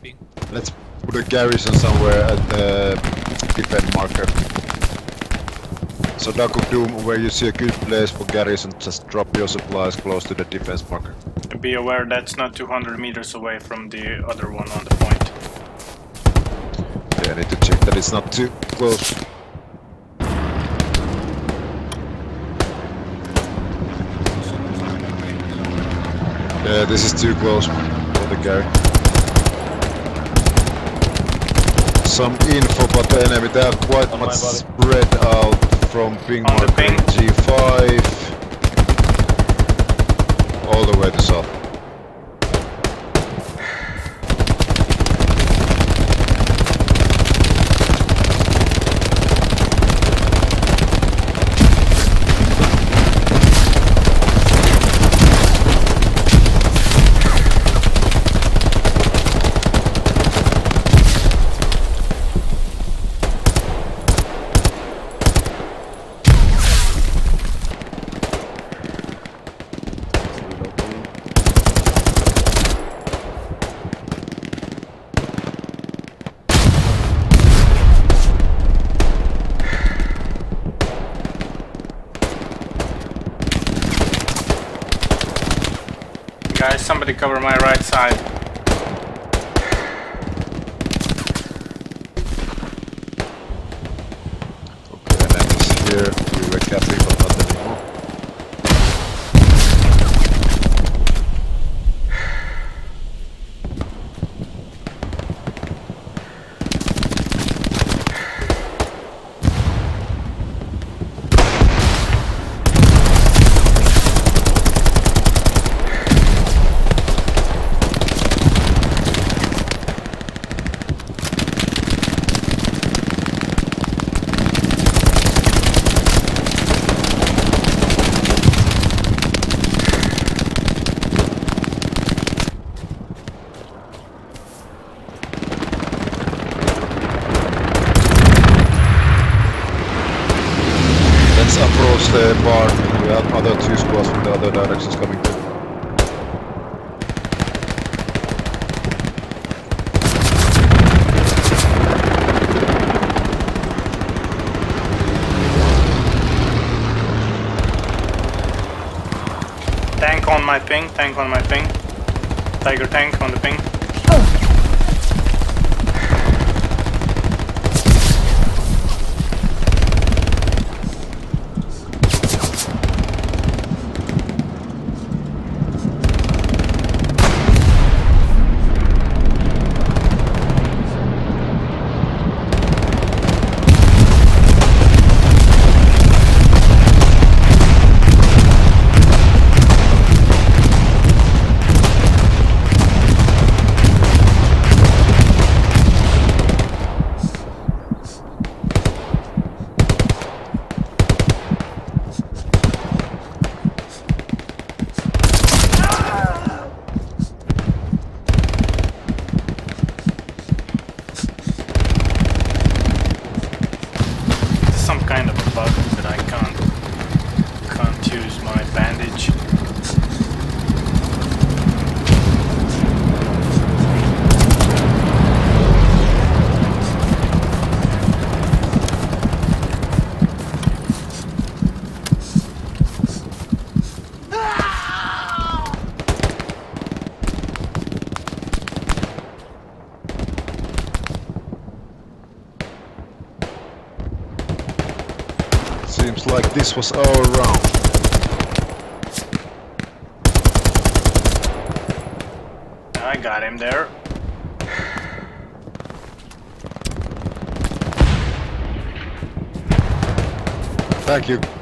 ping. Let's put a garrison somewhere at the defense marker. So Duck of Doom, where you see a good place for garrison, just drop your supplies close to the defense marker. Be aware that's not 200 meters away from the other one on the point. Yeah, I need to check that it's not too close. Yeah, this is too close for the Gary. Some info, but the enemy, they are quite much spread out from ping marker G5 all the way to south. Guys, somebody cover my right side. Okay, and then it's here. We were capping, but not anymore. Approach the bar. We have other two squads from the other directions coming through. Tank on my ping, tank on my ping. Tiger tank on the ping. Some kind of a bug that I can't use my bandage. Seems like this was our round. I got him there. Thank you.